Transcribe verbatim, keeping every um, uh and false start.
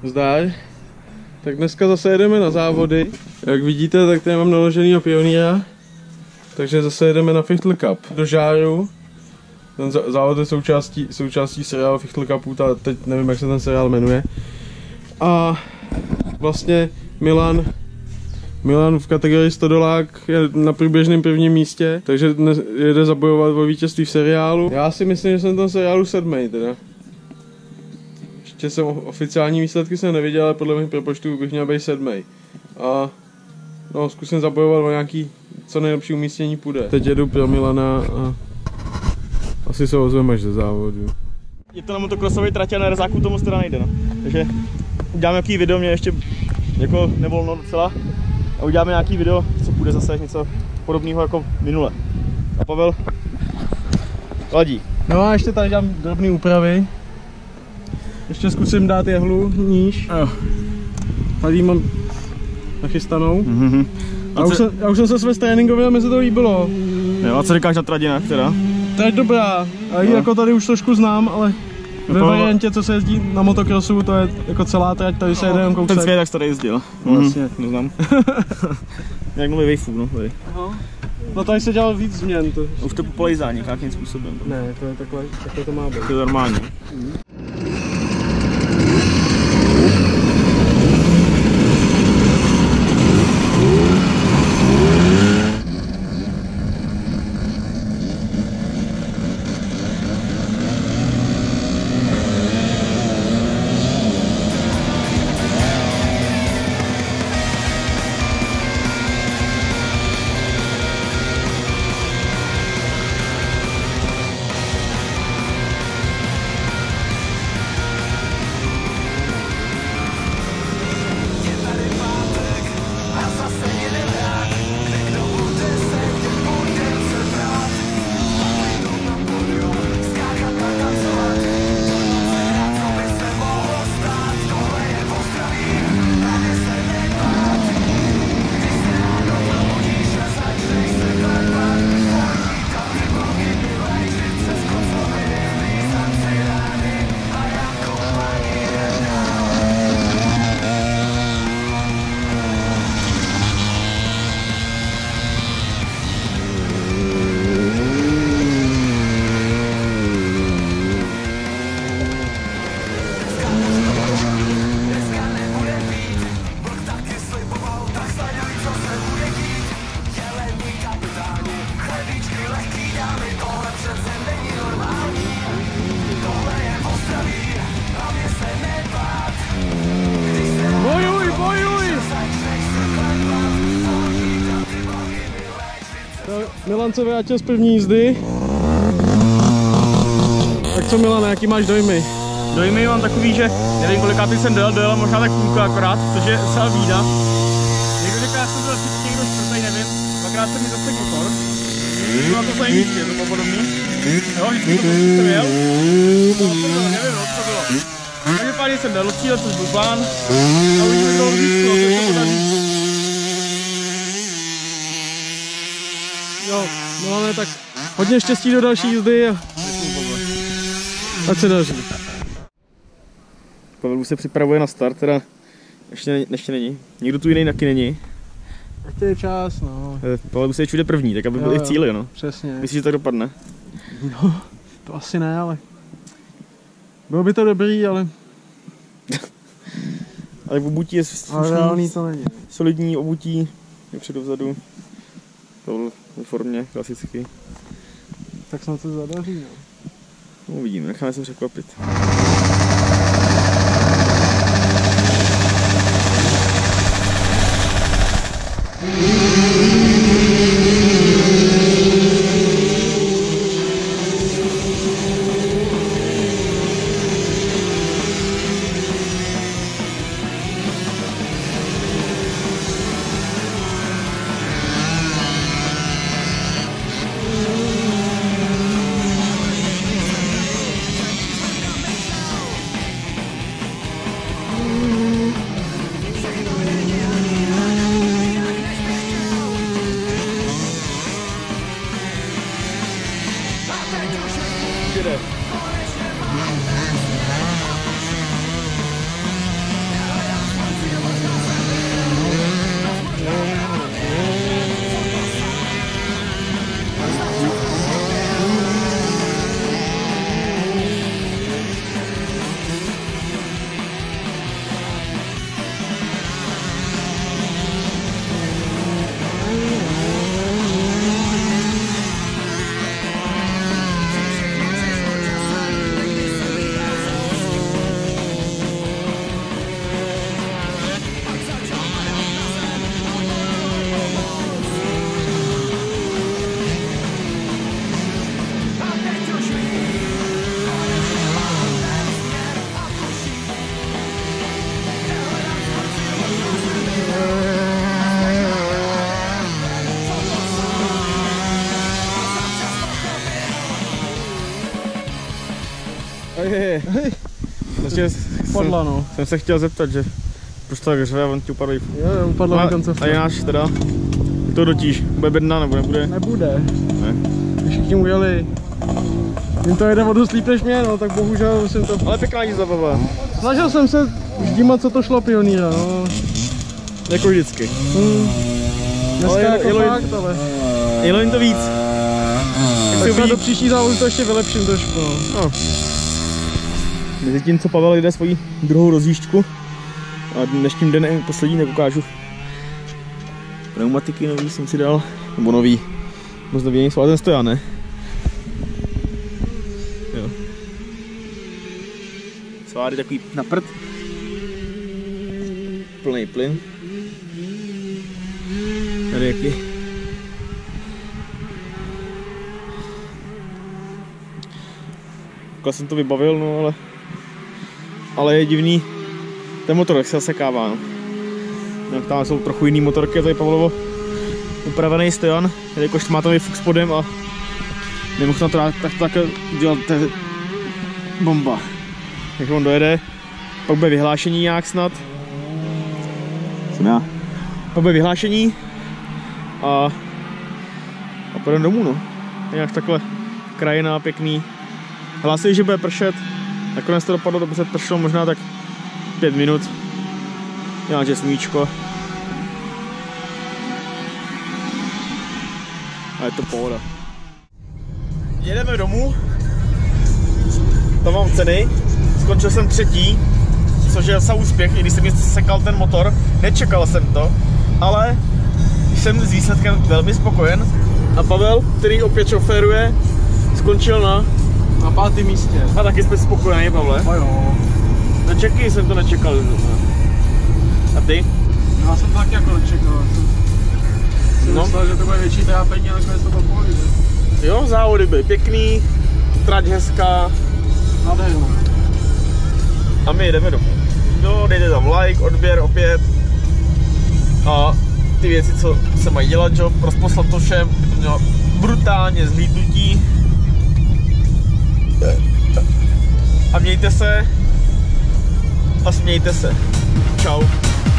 Zdar. Tak dneska zase jedeme na závody. Jak vidíte, tak tady mám naloženýho pionýra. Takže zase jedeme na Fichtl Cup do Žáru. Ten závod je součástí, součástí seriálu Fichtl Cupu, ta, teď nevím, jak se ten seriál jmenuje. A vlastně Milan, Milan v kategorii stodolák je na průběžném prvním místě, takže dnes jede zabojovat o vítězství v seriálu. Já si myslím, že jsem v tom seriálu sedmý teda. Ještě jsem oficiální výsledky jsem neviděl, ale podle mých propočtů bych měl být sedmý. A no, zkusím zabojovat o nějaký co nejlepší umístění půjde. Teď jedu pro Milana a asi se ozvem až ze závodu. Je to na motokrosové trati a na rezáku to moc teda nejde, no. Takže uděláme nějaký video, mě ještě jako nevolno docela. A uděláme nějaký video, co půjde zase něco podobného jako minule. A Pavel ladí. No a ještě tady dělám drobné úpravy. Ještě zkusím dát jehlu níž. Jo. Tady mám nachystanou. Mm-hmm. A já, už jsem, já už jsem se své tréninkově a mi se to líbilo. Jo, a co říkáš na tradinách teda? To je dobrá. A ji no. Jako tady už trošku znám, ale ve variantě, co se jezdí na motokrosu, to je jako celá trať, tady se no, jede jen kousek. Ten svět, jak jsi tady jezdil. No, vlastně. Mm, neznám. Jak nový wavefů, no tady. Aha. No tady se dělal víc změn. To... Už to polejzání nějakým způsobem. Ne, to je takhle, takhle to má být. To je normální. Mm. Milan se vrátil z první jízdy. Tak co Milane, jaký máš dojmy? Dojmy mám takový, že nevím kolikátý jsem dojel, dojel možná tak půlku akorát, což je celá bída. Někdo říká, já jsem byl vždycky někdo čtvrtý, nevím, dvakrát jsem mi zasek motor. Bylo na to samé místě, to bylo podobný. Jo, vždycky to jsem jel. No, to bylo, nevím, no, co to bylo. Každopádně jsem dal cíle, což byl plán. A už mi bylo blízko, to je to tady. Jo, Milane, tak hodně štěstí do další jízdy a ať se daří. Pavel už se připravuje na start, teda ještě, ještě není. Nikdo tu jiný taky není. Ještě je čas, no. Pavel už se čude první, tak aby byli v cíli, no. Přesně. Myslíš, že tak dopadne? No, to asi ne, ale bylo by to dobrý, ale... ale v obutí je slušný, to není. Solidní obutí, je předu vzadu. Pavel ve formě, klasicky. Tak snad se zadaří, no. No, uvidíme, necháme se překvapit. Hej, hej. Padla, no. Jsem se chtěl zeptat, že proč to tak řve, on ti upadl. Jo, jo, upadla mi koncovka. A je náš teda, to dotíž, bude bedna nebo nebude? Nebude. Ne. Když všichni ujeli. Jim to jede o dost líp než mě, no, tak bohužel musím to... Ale pěkná jízda, baba. Snažil jsem se vždímat, co to šlo Pionýra, no. Jako vždycky. Hmm. Dneska Ale jako jelo, fakt, jelo, ale... Jelo jim to víc. Tak se do příští závodu to ještě vylepším trošku, no. No. Mezi tím, co Pavel jde svoji druhou rozjížďku a dnešním dnem poslední neukážu. Pneumatiky nový jsem si dal, nebo nový, moc nový nejsou, ale ten stojí, ne? Jo. Sváry takový na prd. Plný plyn. Tady jaký. Takhle jsem to vybavil, no ale... Ale je divný, ten motor jak se zasekává, no. Tak tam jsou trochu jiný motorky, tady Pavlovo upravený stojan, jakož má tam i fuk spodem a nemohl na to dát, tak to tak dělat, to je bomba. Jak on dojede, pak bude vyhlášení nějak snad. Jsem já. Pak bude vyhlášení a, a půjdeme domů, no. Nějak takhle krajina pěkný. Hlásili, že bude pršet, nakonec to dopadlo dobře, pršelo možná tak pět minut. Nějaké smíčko. A je to pohoda. Jedeme domů. Tam mám ceny. Skončil jsem třetí, což je docela úspěch, i když jsem mi sekal ten motor. Nečekal jsem to, ale jsem s výsledkem velmi spokojen. A Pavel, který opět šoféruje, skončil na... Na pátém místě. A taky jsme spokojený, Pavle? A jo. Na Čeky jsem to nečekal. A ty? Já jsem to taky jako nečekal. Jsem no. myslel, že to bude větší trápení, ale nakonec to bylo pohodě. Jo, závody byly pěkný, trať hezká. Nádherná. A my jdeme domů. Jo, dejte tam like, odběr opět. A ty věci, co se mají dělat, jo, rozposlat to všem. To mělo brutálně zhlídnutí. A mějte se. A smějte se. Čau.